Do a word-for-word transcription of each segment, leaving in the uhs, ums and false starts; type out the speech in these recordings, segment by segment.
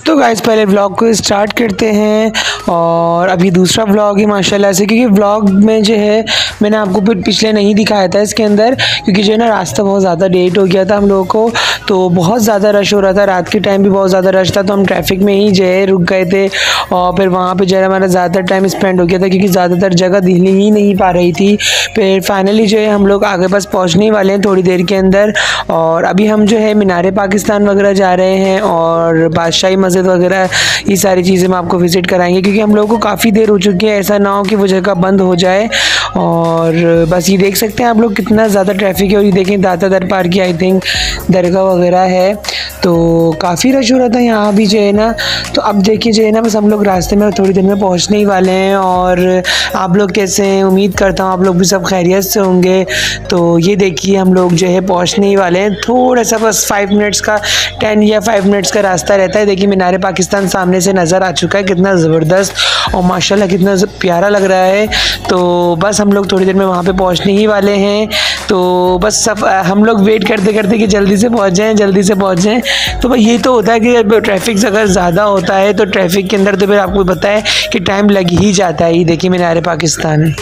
तो गाइस पहले व्लॉग को स्टार्ट करते हैं और अभी दूसरा व्लॉग है माशाल्लाह से, क्योंकि व्लॉग में जो है मैंने आपको पिछले नहीं दिखाया था इसके अंदर, क्योंकि जो है ना रास्ता बहुत ज़्यादा लेट हो गया था हम लोगों को, तो बहुत ज़्यादा रश हो रहा था, रात के टाइम भी बहुत ज़्यादा रश था, तो हम ट्रैफिक में ही जो है रुक गए थे और फिर वहाँ पर जो है हमारा ज़्यादातर टाइम स्पेंड हो गया था, क्योंकि ज़्यादातर जगह दिख ही नहीं पा रही थी। फिर फाइनली जो है हम लोग आगे बस पहुँचने वाले हैं थोड़ी देर के अंदर, और अभी हम जो है मीनार पाकिस्तान वगैरह जा रहे हैं और बादशाही मस्जिद वगैरह ये सारी चीज़ें हम आपको विज़िट कराएंगे, क्योंकि हम लोगों को काफ़ी देर हो चुकी है, ऐसा ना हो कि वो जगह बंद हो जाए। और बस ये देख सकते हैं आप लोग कितना ज़्यादा ट्रैफिक है, और ये देखें दाता दरबार की आई थिंक दरगाह वगैरह है, तो काफ़ी रश हो रहा था यहाँ भी जो है ना। तो अब देखिए जो है ना बस हम लोग रास्ते में थोड़ी देर में पहुँचने ही वाले हैं। और आप लोग कैसे हैं, उम्मीद करता हूँ आप लोग भी सब खैरियत से होंगे। तो ये देखिए हम लोग जो है पहुँचने ही वाले हैं, थोड़ा सा बस फाइव मिनट्स का टेन या फाइव मिनट्स का रास्ता रहता है। देखिए मीनार पाकिस्तान सामने से नज़र आ चुका है, कितना ज़बरदस्त और माशाल्लाह कितना प्यारा लग रहा है। तो बस हम लोग थोड़ी देर में वहाँ पे पहुँचने ही वाले हैं। तो बस सब हम लोग वेट करते करते कि जल्दी से पहुँच जाएं जल्दी से पहुँच जाएं। तो भाई ये तो होता है कि ट्रैफिक अगर ज़्यादा होता है तो ट्रैफिक के अंदर तो फिर आपको पता है कि टाइम लग ही जाता है। ये देखिए मीनार पाकिस्तान है।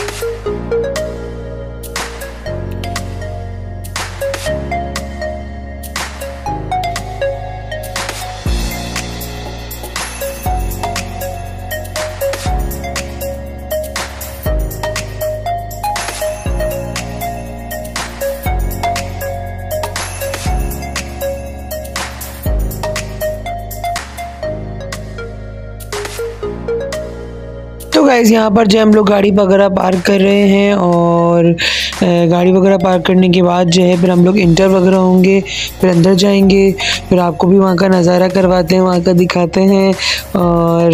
तो गाइज़ यहाँ पर जो हम लोग गाड़ी वगैरह पार्क कर रहे हैं, और गाड़ी वगैरह पार्क करने के बाद जो है फिर हम लोग इंटर वगैरह होंगे, फिर अंदर जाएंगे, फिर आपको भी वहाँ का नज़ारा करवाते हैं, वहाँ का दिखाते हैं। और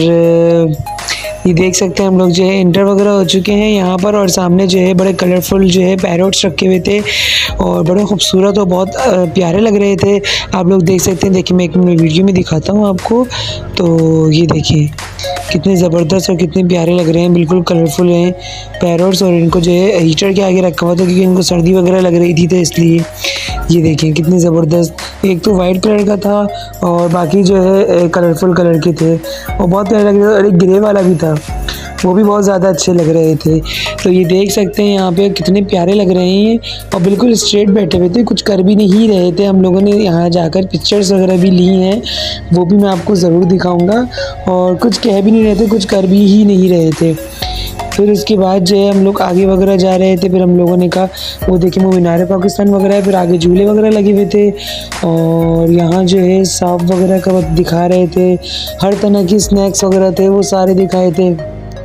ये देख सकते हैं हम लोग जो है इंटर वगैरह हो चुके हैं यहाँ पर, और सामने जो है बड़े कलरफुल जो है पैरोट्स रखे हुए थे और बड़े खूबसूरत और बहुत प्यारे लग रहे थे। आप लोग देख सकते हैं, देखिए मैं एक मिनट वीडियो में दिखाता हूँ आपको। तो ये देखिए कितने ज़बरदस्त और कितने प्यारे लग रहे हैं, बिल्कुल कलरफुल हैं पैरोट्स। और इनको जो है हीटर के आगे रखा हुआ था क्योंकि इनको सर्दी वगैरह लग रही थी, तो इसलिए ये देखें कितने ज़बरदस्त। एक तो वाइट कलर का था और बाकी जो है कलरफुल कलर के थे और बहुत प्यारे लग रहे थे, और एक ग्रे वाला भी था, वो भी बहुत ज़्यादा अच्छे लग रहे थे। तो ये देख सकते हैं यहाँ पे कितने प्यारे लग रहे हैं और बिल्कुल स्ट्रेट बैठे हुए थे, कुछ कर भी नहीं रहे थे। हम लोगों ने यहाँ जाकर पिक्चर्स वगैरह भी ली हैं, वो भी मैं आपको ज़रूर दिखाऊंगा। और कुछ कह भी नहीं रहे थे, कुछ कर भी ही नहीं रहे थे। फिर उसके बाद जो है हम लोग आगे वगैरह जा रहे थे, फिर हम लोगों ने कहा वो देखिए वो मीनार पाकिस्तान वगैरह है, फिर आगे झूले वगैरह लगे हुए थे और यहाँ जो है सांप वगैरह का दिखा रहे थे, हर तरह की स्नैक्स वगैरह थे वो सारे दिखाए थे,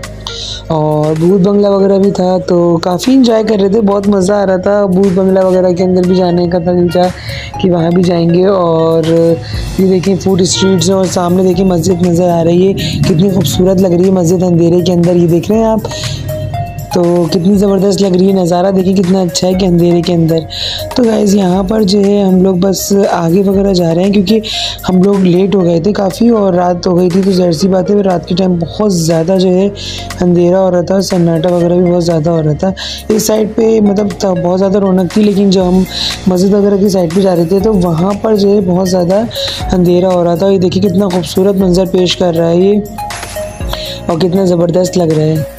और भूत बंगला वगैरह भी था। तो काफ़ी इंजॉय कर रहे थे, बहुत मज़ा आ रहा था। भूत बंगला वगैरह के अंदर भी जाने का था सोचा कि वहाँ भी जाएंगे। और ये देखिए फूड स्ट्रीट्स और सामने देखिए मस्जिद नज़र आ रही है, कितनी खूबसूरत लग रही है मस्जिद अंधेरे के अंदर, ये देख रहे हैं आप, तो कितनी ज़बरदस्त लग रही है। नज़ारा देखिए कितना अच्छा है कि अंधेरे के अंदर। तो गाइज़ यहाँ पर जो है हम लोग बस आगे वगैरह जा रहे हैं, क्योंकि हम लोग लेट हो गए थे काफ़ी और रात हो गई थी, तो ज़ाहिर सी बात है रात के टाइम बहुत ज़्यादा जो है अंधेरा हो रहा था, सन्नाटा वगैरह भी बहुत ज़्यादा हो रहा था। इस साइड पे मतलब बहुत ज़्यादा रौनक थी, लेकिन जब हम मस्जिद वगैरह की साइड पर जा रहे थे तो वहाँ पर जो है बहुत ज़्यादा अंधेरा हो रहा था। ये देखिए कितना खूबसूरत मंजर पेश कर रहा है ये, और कितना ज़बरदस्त लग रहा है।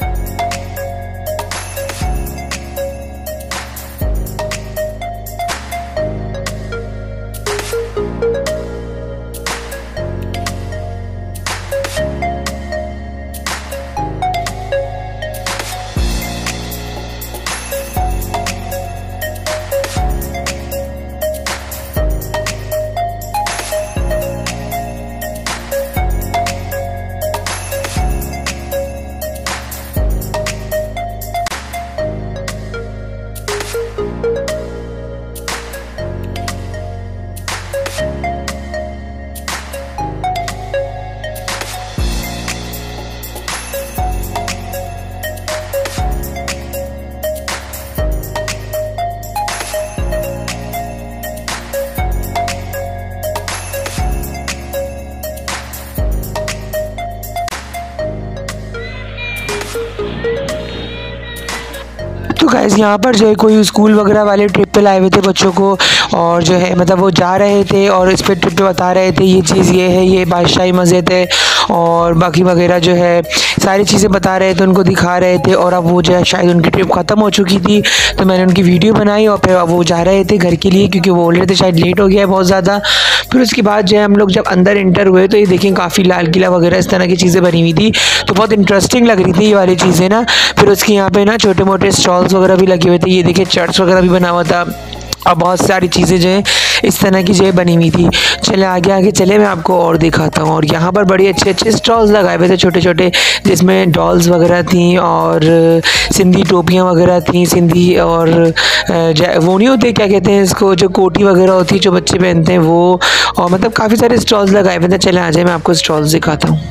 तो गाइस यहाँ पर जो है कोई स्कूल वगैरह वाले ट्रिप पे लाए हुए थे बच्चों को, और जो है मतलब वो जा रहे थे और इस पे ट्रिप पे बता रहे थे ये चीज़ ये है, ये बादशाही मस्जिद है और बाकी वगैरह जो है सारी चीज़ें बता रहे थे, उनको दिखा रहे थे। और अब वो जो है शायद उनकी ट्रिप ख़त्म हो चुकी थी, तो मैंने उनकी वीडियो बनाई और फिर अब वो जा रहे थे घर के लिए, क्योंकि वो बोल रहे थे शायद लेट हो गया है बहुत ज़्यादा। फिर उसके बाद जो है हम लोग जब अंदर इंटर हुए तो ये देखें काफ़ी लाल किला वगैरह इस तरह की चीज़ें बनी हुई थी, तो बहुत इंटरेस्टिंग लग रही थी ये वाली चीज़ें ना। फिर उसके यहाँ पे ना छोटे मोटे स्टॉल्स वगैरह भी लगे हुए थे, ये देखिए चर्च वगैरह भी बना हुआ था और बहुत सारी चीज़ें जो है इस तरह की जो है बनी हुई थी। चले आगे आगे चले, मैं आपको और दिखाता हूँ। और यहाँ पर बड़ी अच्छे अच्छे स्टॉल्स लगाए हुए थे छोटे छोटे, जिसमें डॉल्स वगैरह थी और सिंधी टोपियाँ वगैरह थी, सिंधी और वो नहीं होते क्या कहते हैं इसको, जो कोटी वगैरह होती है जो बच्चे पहनते हैं वो, और मतलब काफ़ी सारे स्टॉल्स लगाए हुए थे। चले आ जाए, मैं आपको स्टॉल्स दिखाता हूँ।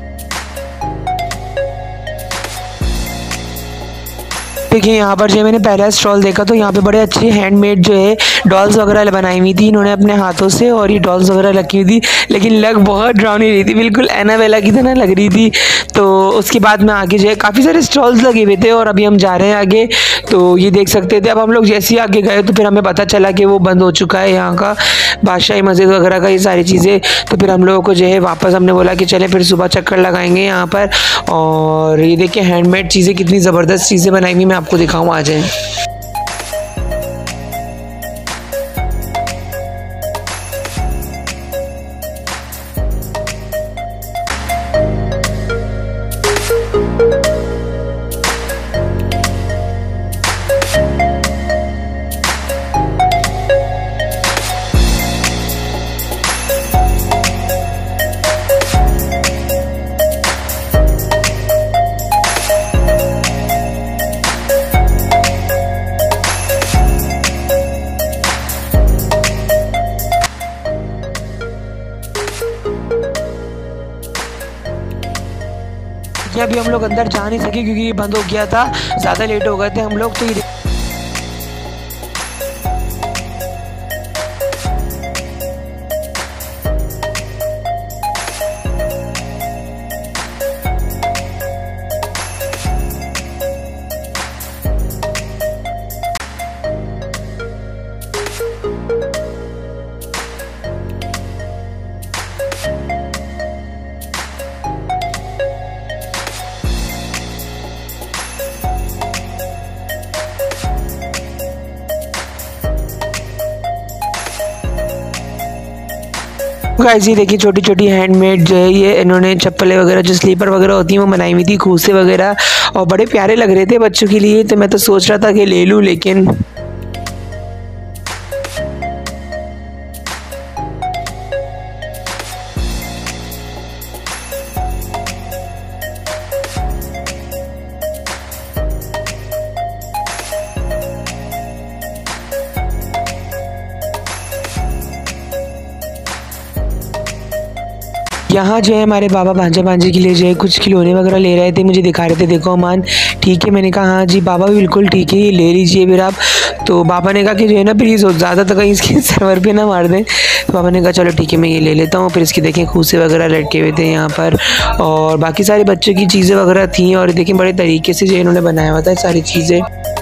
देखिए यहाँ पर जो मैंने पहला स्टॉल देखा तो यहाँ पे बड़े अच्छे हैंडमेड जो है डॉल्स वगैरह बनाई हुई थी इन्होंने अपने हाथों से, और ये डॉल्स वगैरह रखी हुई थी, लेकिन लग बहुत डरावनी रही थी, बिल्कुल एनाबेला की तरह लग रही थी। तो उसके बाद में आगे जो है काफ़ी सारे स्टॉल्स लगे हुए थे और अभी हम जा रहे हैं आगे, तो ये देख सकते थे। अब हम लोग जैसे ही आगे गए तो फिर हमें पता चला कि वो बंद हो चुका है यहाँ का बादशाही मस्जिद वगैरह का, ये सारी चीज़ें। तो फिर हम लोगों को जो है वापस हमने बोला कि चले फिर सुबह चक्कर लगाएंगे यहाँ पर। और ये देखिए हैंडमेड चीज़ें, कितनी ज़बरदस्त चीज़ें बनाई हुई, मैं आपको दिखाऊँ, आ जाए। अभी हम लोग अंदर जा नहीं सके क्योंकि ये बंद हो गया था, ज़्यादा लेट हो गए थे हम लोग। तो ये गाइस ये देखिए छोटी छोटी हैंडमेड जो है ये इन्होंने चप्पलें वगैरह जो स्लीपर वगैरह होती हैं वो बनाई हुई थी, खूसे वगैरह, और बड़े प्यारे लग रहे थे बच्चों के लिए। तो मैं तो सोच रहा था कि ले लूँ, लेकिन यहाँ जो है हमारे बाबा भांजा भांजी के लिए जो है कुछ खिलौने वगैरह ले रहे थे, मुझे दिखा रहे थे, देखो अमान ठीक है। मैंने कहा हाँ जी बाबा बिल्कुल ठीक है, ये ले लीजिए फिर आप। तो बाबा ने कहा कि जो है ना प्लीज़ ज़्यादा तो कहीं इसके सर्वर पे ना मार दें। तो बाबा ने कहा चलो ठीक है मैं ये ले लेता हूँ। फिर इसकी देखें खूसे वगैरह लटके हुए थे यहाँ पर, और बाकी सारे बच्चों की चीज़ें वगैरह थी, और देखें बड़े तरीके से जो इन्होंने बनाया हुआ था सारी चीज़ें।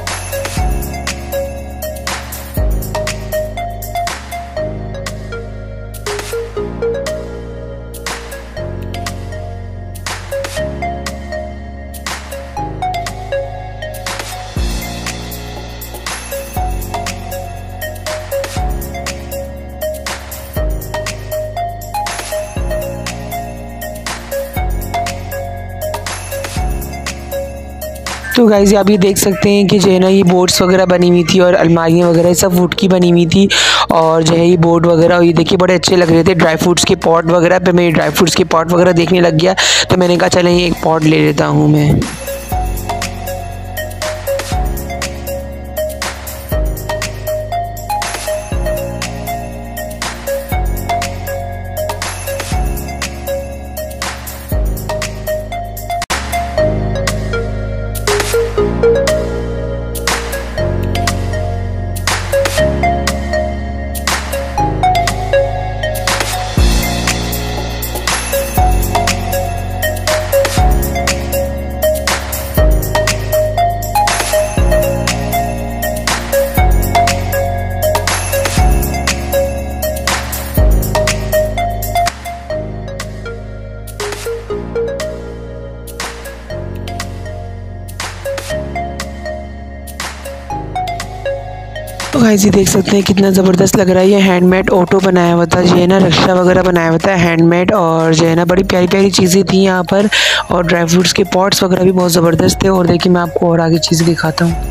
तो गाइस आप ये देख सकते हैं कि जो है ना ये बोर्ड्स वगैरह बनी हुई थी और अलमारियाँ वगैरह सब वुड की बनी हुई थी, और जो है ये बोर्ड वगैरह, और ये देखिए बड़े अच्छे लग रहे थे। ड्राई फ्रूट्स के पॉट वगैरह पे मैं ड्राई फ्रूट्स के पॉट वगैरह देखने लग गया, तो मैंने कहा चलें ये एक पॉट ले लेता हूँ मैं। तो गाइस ये देख सकते हैं कितना ज़बरदस्त लग रहा है। ये हैंडमेड ऑटो बनाया हुआ था, जो है ना रिक्शा वगैरह बनाया हुआ था हैंडमेड, और जो है ना बड़ी प्यारी प्यारी चीज़ें थी यहाँ पर, और ड्राई फ्रूट्स के पॉट्स वगैरह भी बहुत ज़बरदस्त थे। और देखिए मैं आपको और आगे चीज़ें दिखाता हूँ।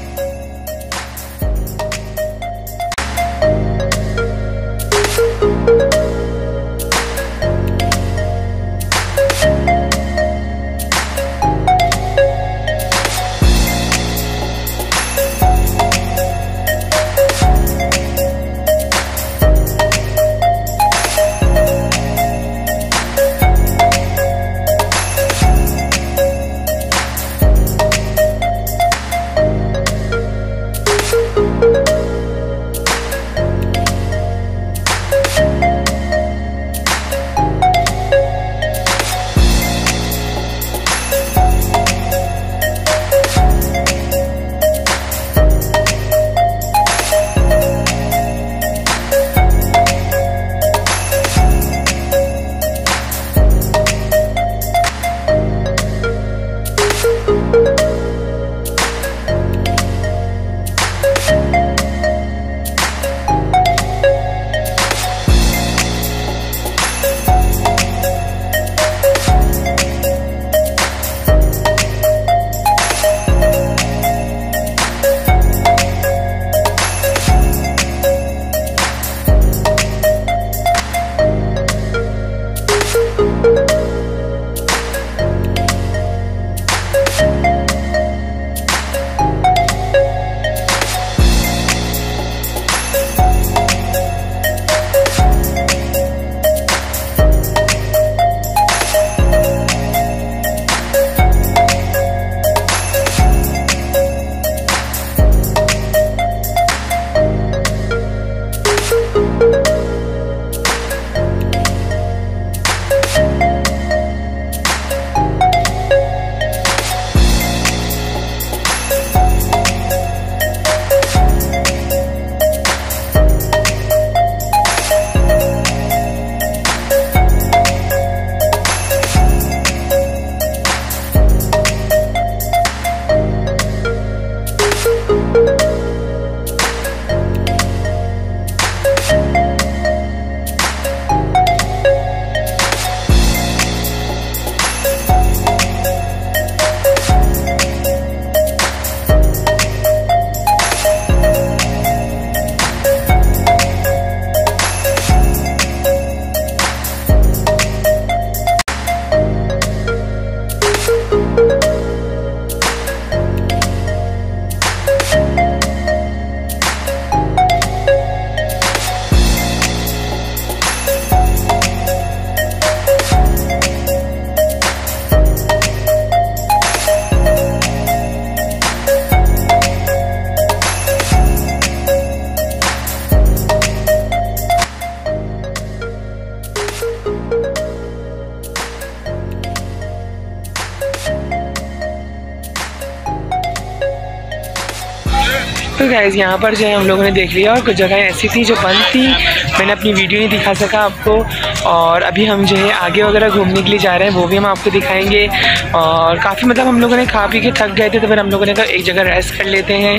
तो गाइस यहाँ पर जो है हम लोगों ने देख लिया, और कुछ जगह ऐसी थी जो बंद थी, मैंने अपनी वीडियो नहीं दिखा सका आपको। और अभी हम जो है आगे वगैरह घूमने के लिए जा रहे हैं, वो भी हम आपको दिखाएंगे। और काफ़ी मतलब हम लोगों ने खा पी के थक गए थे, तो फिर हम लोगों ने कहा एक जगह रेस्ट कर लेते हैं।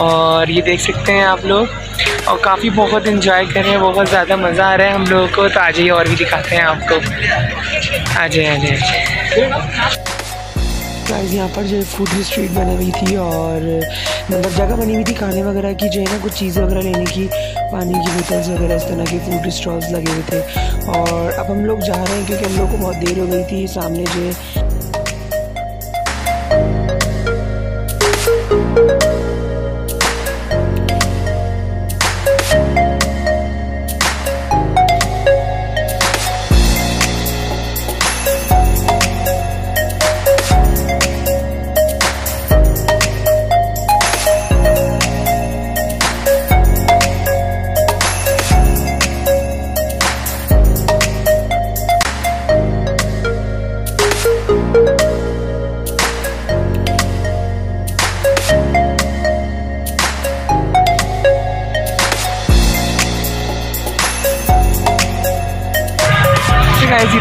और ये देख सकते हैं आप लोग, और काफ़ी बहुत इन्जॉय कर रहे हैं, बहुत ज़्यादा मज़ा आ रहा है हम लोगों को। तो आ जाइए और भी दिखाते हैं आपको, आ जाइए आ जाइए। गाइस यहाँ पर जो है फूड स्ट्रीट बनी हुई थी, और मतलब जगह बनी हुई थी खाने वगैरह की, जो है ना कुछ चीज़ वगैरह लेने की, पानी की बोतल्स वगैरह इस तरह के फूड स्टॉल्स लगे हुए थे। और अब हम लोग जा रहे हैं क्योंकि हम लोग को बहुत देर हो गई थी। सामने जो है you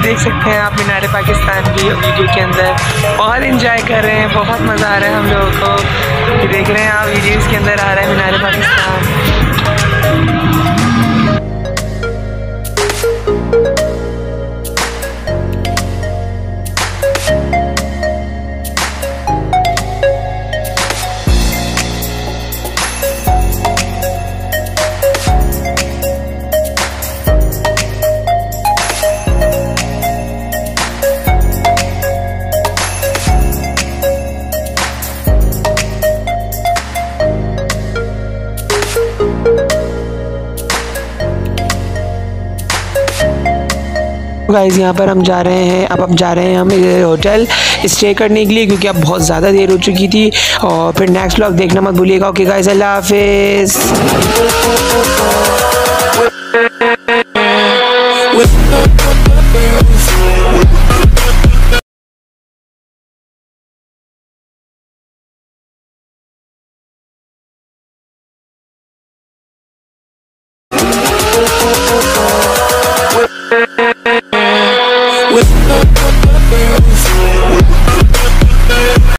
देख सकते हैं आप मीनार पाकिस्तान की वीडियो के अंदर। बहुत इंजॉय कर रहे हैं, बहुत मज़ा आ रहा है हम लोगों को। ये देख रहे हैं आप वीडियोज़ के अंदर आ रहा है मीनार पाकिस्तान। गाइस यहाँ पर हम जा रहे हैं, अब हम जा रहे हैं हम होटल स्टे करने के लिए, क्योंकि अब बहुत ज़्यादा देर हो चुकी थी। और फिर नेक्स्ट व्लॉग देखना मत भूलिएगा। ओके गाइस, अल्लाह हाफिज़।